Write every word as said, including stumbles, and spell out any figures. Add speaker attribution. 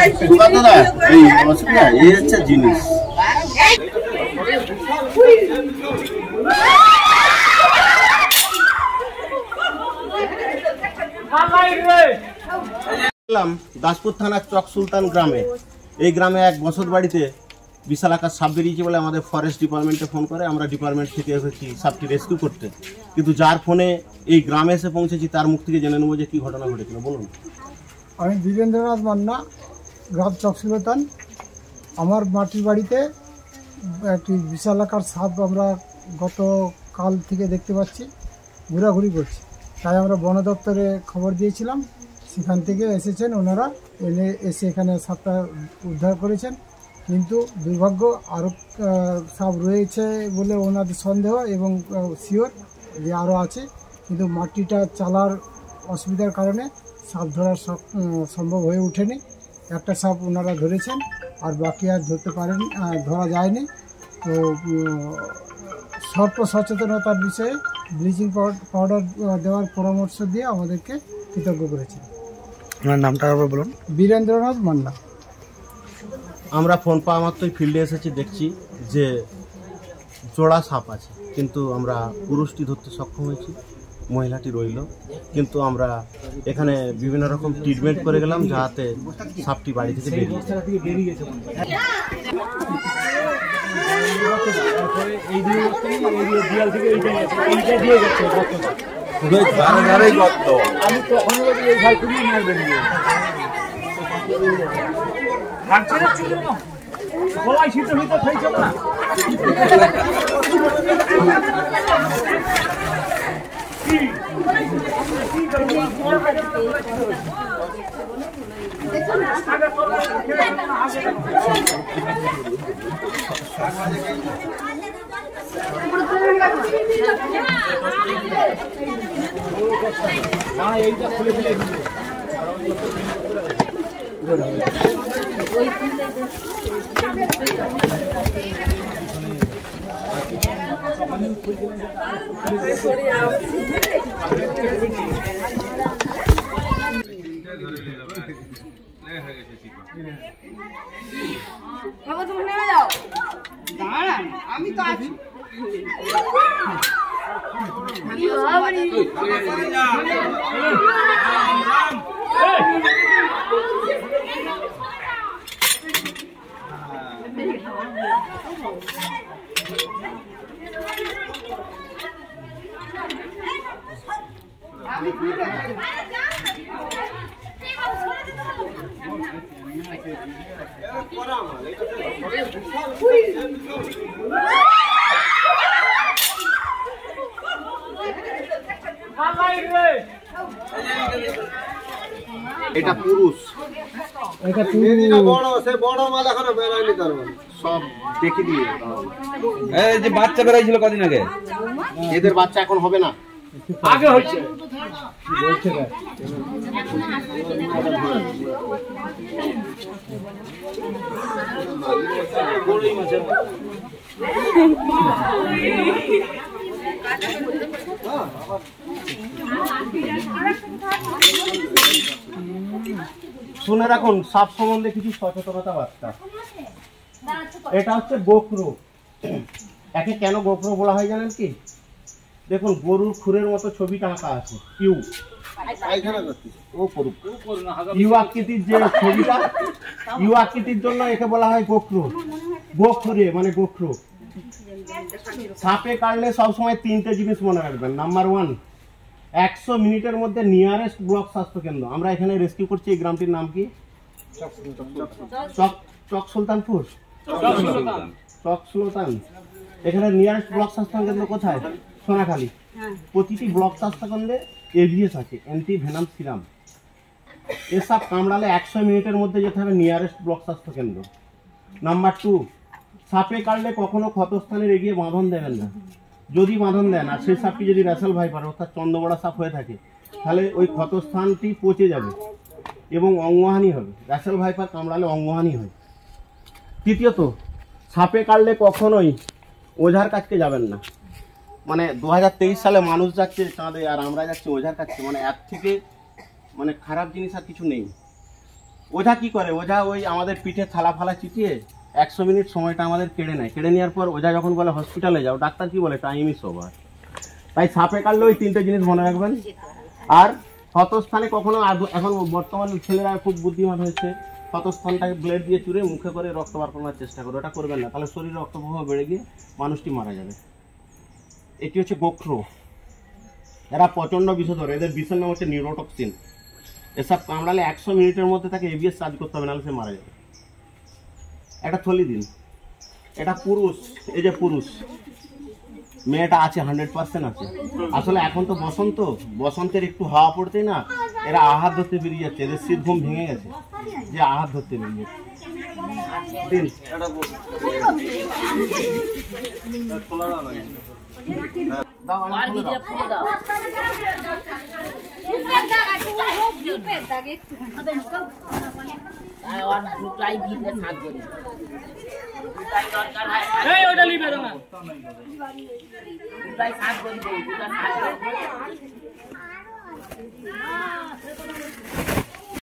Speaker 1: দাদা এই অসুবিধা এই হচ্ছে জিনিস। দাসপুর থানার চক সুলতান গ্রামে, এই গ্রামে এক বসত বাড়িতে বিশাল আকার সাপ বেরিয়েছে বলে আমাদের ফরেস্ট ডিপার্টমেন্টে ফোন করে। আমরা ডিপার্টমেন্ট থেকে এসেছি সাপটি রেস্কিউ করতে, কিন্তু যার ফোনে এই গ্রামে এসে পৌঁছেছি তার মুখ থেকে জেনে নেবো যে কী ঘটনা ঘটেছিল। বলুন।
Speaker 2: আমি বীরেন্দ্রনাথ মান্না, গ্রাম চক সুলতান। আমার মাটির বাড়িতে একটি বিশাল আকার সাপ আমরা গতকাল থেকে দেখতে পাচ্ছি, ঘোরাঘুরি করছি। তাই আমরা বন দপ্তরে খবর দিয়েছিলাম, সেখান থেকে এসেছেন ওনারা, এনে এসে এখানে সাপটা উদ্ধার করেছেন। কিন্তু দুর্ভাগ্য আরও সাপ রয়েছে বলে ওনাদের সন্দেহ এবং শিওর যে আরও আছে, কিন্তু মাটিটা চালার অসুবিধার কারণে সাপ ধরা সম্ভব হয়ে ওঠেনি। একটা সাপ ওনারা ধরেছেন, আর বাকি আর ধরতে পারেন ধরা যায়নি। তো সর্প সচেতনতার বিষয়ে ব্লিচিং পাউডার দেওয়ার পরামর্শ দিয়ে আমাদেরকে কৃতজ্ঞ করেছেন।
Speaker 3: আপনার নামটা আবার বলুন।
Speaker 2: বীরেন্দ্রনাথ মান্না।
Speaker 1: আমরা ফোন পাওয়া মাত্রই ফিল্ডে এসেছি, দেখছি যে জোড়া সাপ আছে, কিন্তু আমরা পুরুষটি ধরতে সক্ষম হয়েছি, মহিলাটি রইল। কিন্তু আমরা এখানে বিভিন্ন রকম ট্রিটমেন্ট করে গেলাম যাতে সাপটি বাড়ি থেকে বেরিয়ে যায়।
Speaker 4: আমি কখনো এই ঘর খুবই মারবেন গলায় শীত হইতে খাইছে না। এইটা খুলে ফেলে
Speaker 5: বাবা তুমি নেমে যাও, দাঁড়ান আমি তো আছি।
Speaker 1: এটা পুরুষ,
Speaker 2: এটা বড়,
Speaker 1: সে বড় মাল এখনো বেরোয়নি, তার সব দেখে দিয়ে।
Speaker 3: এই যে বাচ্চা বেরাইছিল কদিন আগে,
Speaker 1: এদের বাচ্চা এখন হবে না,
Speaker 4: আগে হচ্ছে।
Speaker 2: বলছে না
Speaker 1: শুনে রাখুন সাপ সম্বন্ধে কিছু সচেতনতা বার্তা। এটা হচ্ছে গোখরো। একে কেন গোখরো বলা হয় জানেন কি? দেখুন গরুর খুরের মতো ছবিটা আঁকা আছে, ইউ ও করুক ইউ আকৃতির যে ছবিটা, ইউ আকৃতির জন্য একে বলা হয় গোখরো। গোখরে মানে গোখরো। সাপে কাটলে সবসময় তিনটে জিনিস মনে রাখবেন। নাম্বার ওয়ান, একশো মিনিটের মধ্যে নিয়ারেস্ট ব্লক স্বাস্থ্য কেন্দ্র। আমরা এখানে রেস্কিউ করছি, এই গ্রামটির নাম কি? চক সুলতানপুর, চক সুলতান। এখানে নিয়ারেস্ট ব্লক স্বাস্থ্য কেন্দ্র কোথায়? সোনাখালী। প্রতিটি ব্লক স্বাস্থ্য কেন্দ্রে এভিএস আছে, অ্যান্টি ভেনাম সিরাম। এসব কামড়ালে একশো মিনিটের মধ্যে যেতে হবে নিয়ারেস্ট ব্লক স্বাস্থ্য কেন্দ্র। নাম্বার টু, সাপে কাটলে কখনো ক্ষতস্থানের এগিয়ে বাঁধন দেবেন না। যদি বাঁধন দেন আর সেই সাপটি যদি র্যাসেল ভাইপার অর্থাৎ চন্দ্রবড়া সাপ হয়ে থাকে, তাহলে ওই ক্ষতস্থানটি পচে যাবে এবং অঙ্গহানি হবে। র্যাসেল ভাইপার কামড়ালে অঙ্গহানি হয়। তৃতীয়ত, সাপে কাটলে কখনোই ওঝার কাছকে যাবেন না। মানে দু হাজার তেইশ সালে মানুষ যাচ্ছে চাঁদে আর আমরা যাচ্ছি ওঝার কাছে, মানে এর থেকে মানে খারাপ জিনিস আর কিছু নেই। ওঝা কি করে, ওঝা ওই আমাদের পিঠে থালা ফালা চিটিয়ে একশো মিনিট সময়টা আমাদের কেড়ে নেয়। কেড়ে নেওয়ার পর ওঝা যখন বলে হসপিটালে যাও, ডাক্তার কি বলে টাইম ইজ ওভার। তাই সাপে কাটলে ওই তিনটে জিনিস মনে রাখবেন। আর ক্ষতস্থানে কখনো আদৌ- এখন বর্তমান ছেলেরা খুব বুদ্ধিমান হয়েছে, ক্ষতস্থানটাকে ব্লেড দিয়ে চুরে মুখে করে রক্ত বার করার চেষ্টা করে, ওটা করবেন না, তাহলে শরীরে রক্ত প্রবাহ বেড়ে গিয়ে মানুষটি মারা যাবে। এটি হচ্ছে গোখ্র, এরা প্রচন্ড বিষধর, এদের বিষের নাম হচ্ছে নিউরোটক্সিন। এসব কামড়ালে একশো মিনিটের মধ্যে তাকে এবিএস চার্জ করতে হবে, নাহলে সে মারা যাবে। একটা থলি দিন। এটা পুরুষ, এই যে পুরুষ, মেয়েটা আছে হান্ড্রেড পার্সেন্ট আছে। আসলে এখন তো বসন্ত, বসন্তের একটু হাওয়া পড়তেই না এরা আহার ধরতে বেরিয়ে যাচ্ছে, এদের শীত ঘুম ভেঙে গেছে যে আহার ধরতে বেরিয়ে যাচ্ছে। দিন। দাও, আমি খুলে দাও।
Speaker 5: ওটা লিবে না।